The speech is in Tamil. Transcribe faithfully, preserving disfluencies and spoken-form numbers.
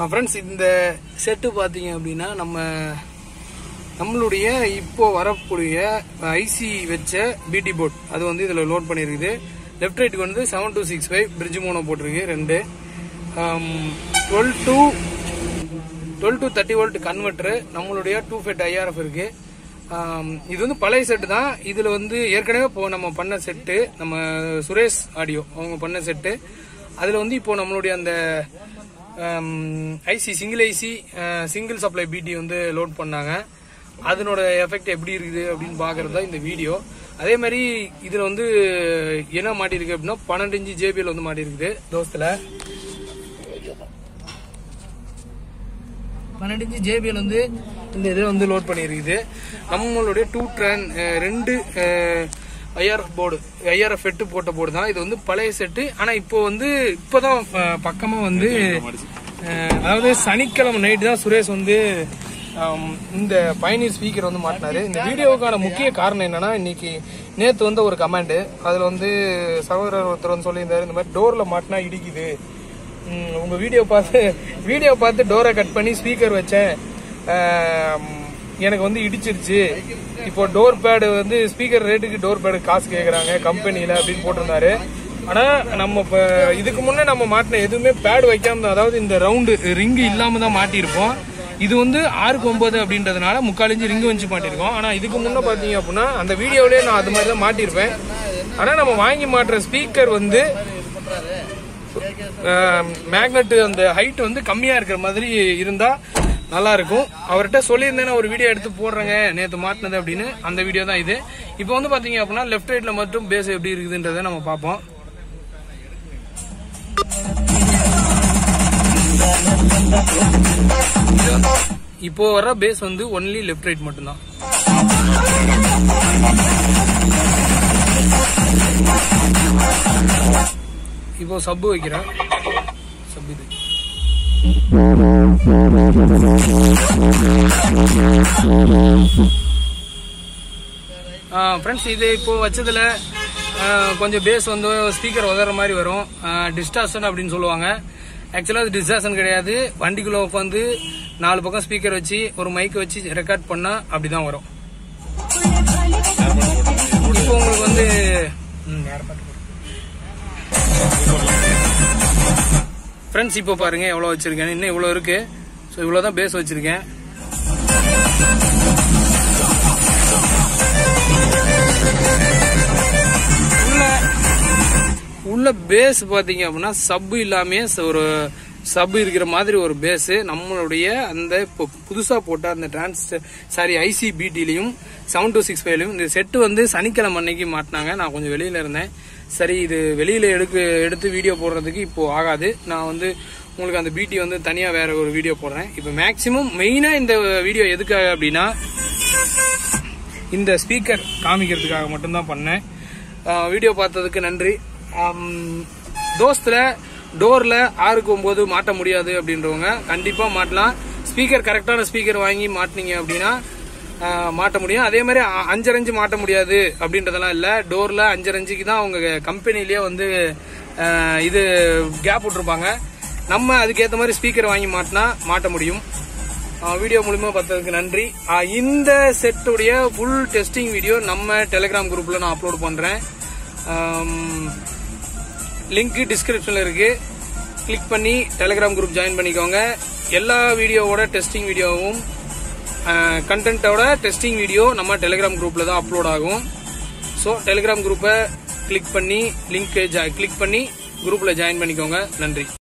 ஃப்ரெண்ட்ஸ், இந்த செட்டு பார்த்தீங்க அப்படின்னா நம்ம நம்மளுடைய இப்போ வரக்கூடிய ஐசி வச்ச பிடி போர்ட் அது வந்து இதில் லோட் பண்ணியிருக்குது. லெஃப்ட் ரைட்டுக்கு வந்து seven two six five bridge mono போட்டிருக்கு ரெண்டு. Twelve two twelve two thirty volt converter, நம்மளுடைய டூ ஃபெட் ஐஆர்எஃப் இருக்கு. இது வந்து பழைய செட்டு தான். இதில் வந்து ஏற்கனவே இப்போ நம்ம பண்ண செட்டு, நம்ம சுரேஷ் ஆடியோ அவங்க பண்ண செட்டு, அதில் வந்து இப்போ நம்மளுடைய அந்த IC single IC single supply பிடி வந்து லோட் பண்ணாங்க. அதனோட எஃபெக்ட் எப்படி இருக்குது அப்படின்னு பாக்குறது தான் இந்த வீடியோ. அதே மாதிரி இதுல வந்து என்ன மாட்டிருக்கு அப்படின்னா பன்னெண்டு இன்ச்சு ஜேபிஎல் வந்து மாட்டிருக்குது. தோஸ்துல பன்னெண்டு இன்ச்சு ஜேபிஎல் வந்து இந்த இதை வந்து லோட் பண்ணிருக்குது. நம்மளுடைய டூ ட்ரான் ரெண்டு ஐஆர்எஃப் போர்டு ஐஆர்எஃப் எட்டு போட்ட போர்டு தான். இது வந்து பழைய செட்டு. ஆனா இப்போ வந்து இப்பதான் பக்கமா வந்து அதாவது சனிக்கிழமை நைட்டு தான் சுரேஷ் வந்து இந்த பயனீர் ஸ்பீக்கர் வந்து மாட்டினாரு. இந்த வீடியோவுக்கான முக்கிய காரணம் என்னன்னா, இன்னைக்கு நேற்று வந்து ஒரு கமெண்ட், அதுல வந்து சகோதரர் ஒருத்தர் வந்து சொல்லியிருந்தாரு, இந்த மாதிரி டோர்ல மாட்டினா இடிக்குது, உங்க வீடியோ பார்த்து வீடியோ பார்த்து டோரை கட் பண்ணி ஸ்பீக்கர் வச்சேன், எனக்கு வந்து இடிச்சிருச்சு, இப்போ டோர் பேடு வந்து ஸ்பீக்கர் ரேட்டுக்கு டோர் பேடு காசு கேட்கறாங்க கம்பெனியில அப்படின்னு போட்டிருந்தாரு. ஆனா நம்ம இதுக்கு முன்னே நம்ம மாட்டின எதுவுமே பேடு வைக்காம, அதாவது இந்த ரவுண்டு ரிங்கு இல்லாம தான் மாட்டிருப்போம். இது வந்து ஆறுக்கு ஒன்பது அப்படின்றதுனால முக்கால் இன்ச்சு ரிங்கு வச்சு மாட்டிருக்கோம். ஆனா இதுக்கு முன்னே பாத்தீங்க அப்படின்னா அந்த வீடியோலயே நான் அது மாதிரி தான் மாட்டிருப்பேன். ஆனா நம்ம வாங்கி மாட்டுற ஸ்பீக்கர் வந்து மேக்னெட் அந்த ஹைட் வந்து கம்மியா இருக்கிற மாதிரி இருந்தா நல்லா இருக்கும். அவர்கிட்ட சொல்லியிருந்தேன் ஒரு வீடியோ எடுத்து போடுறேங்க நேற்று மாட்டினது அப்படின்னு, அந்த வீடியோ தான் இது. இப்போ வந்து பாத்தீங்க அப்படின்னா லெஃப்ட் ரைட்ல மட்டும் பேஸ் எப்படி இருக்குதுன்றத நம்ம பார்ப்போம். இப்போ வர பேஸ் வந்து ஒன்லி லெஃப்ட் ரைட் மட்டும்தான். இப்போ சப்பு வைக்கிறேன். சப்பு இது ஃப்ரெண்ட்ஸ், இது இப்போ வச்சதுல கொஞ்சம் பேஸ் வந்து ஸ்பீக்கர் உதற மாதிரி வரும், டிஸ்டார்ஷன் அப்படின்னு சொல்லுவாங்க. ஆக்சுவலா அது டிஸ்டார்ஷன் கிடையாது. வண்டிக்குள்ள உட்காந்து நாலு பக்கம் ஸ்பீக்கர் வச்சு ஒரு மைக் வச்சு ரெக்கார்ட் பண்ணா அப்படிதான் வரும். இப்போ உங்களுக்கு வந்து ஃப்ரெண்ட்ஸ் இப்போ பாருங்க எவ்வளவு வச்சிருக்கேன், இன்னும் இவ்வளவு இருக்கு. ஸோ இவ்வளவுதான் பேஸ் வச்சிருக்கேன். உள்ள பேஸ் பாத்தீங்க அப்படின்னா சப்பு இல்லாமே ஒரு சப் இருக்கிற மாதிரி ஒரு பேஸ். நம்மளுடைய அந்த புதுசா போட்ட அந்த டிரான்ஸ் சாரி ஐசி பிடிலையும் செவன் டூ சிக்ஸ் ஃபைவ்லையும் இந்த செட்டு வந்து சனிக்கிழமை அன்னைக்கு மாட்டினாங்க. நான் கொஞ்சம் வெளியில இருந்தேன். சரி, இது வெளியில எடுக்க எடுத்து வீடியோ போடுறதுக்கு இப்போ ஆகாது. நான் வந்து உங்களுக்கு அந்த பிடி வந்து தனியா வேற ஒரு வீடியோ போடுறேன். இப்போ மேக்சிமம் மெயினா இந்த வீடியோ எதுக்காக அப்படின்னா இந்த ஸ்பீக்கர் காமிக்கிறதுக்காக மட்டும்தான் பண்ணேன். வீடியோ பார்த்ததுக்கு நன்றி. தோஸ்துல டோர்ல ஆறுக்கு ஒன்பது மாட்ட முடியாது அப்படின்றவங்க கண்டிப்பா மாட்டலாம். ஸ்பீக்கர் கரெக்டான ஸ்பீக்கர் வாங்கி மாட்டினீங்க அப்படின்னா மாட்ட முடியும். அதே மாதிரி அஞ்சரை இன்ச்சு மாட்ட முடியாது அப்படின்றதெல்லாம் இல்ல. டோர்ல அஞ்சரை இன்ச்சுக்கு தான் அவங்க கம்பெனிலேயே வந்து இது கேப் விட்டுருப்பாங்க. நம்ம அதுக்கேற்ற மாதிரி ஸ்பீக்கர் வாங்கி மாட்டினா மாட்ட முடியும். வீடியோ மூலமா பார்த்ததுக்கு நன்றி. இந்த செட்டுடைய ஃபுல் டெஸ்டிங் வீடியோ நம்ம டெலிகிராம் குரூப்ல நான் அப்லோட் பண்றேன். லிங்க் டிஸ்கிரிப்ஷன்ல இருக்கு. கிளிக் பண்ணி டெலிகிராம் குரூப் ஜாயின் பண்ணிக்கோங்க. எல்லா வீடியோவோட டெஸ்டிங் வீடியோவும் கண்டென்ட்டோட டெஸ்டிங் வீடியோ நம்ம டெலிகிராம் குரூப்ல தான் அப்லோட் ஆகும். ஸோ டெலிகிராம் குரூப்பை கிளிக் பண்ணி லிங்க் கிளிக் பண்ணி குரூப்ல ஜாயின் பண்ணிக்கோங்க. நன்றி.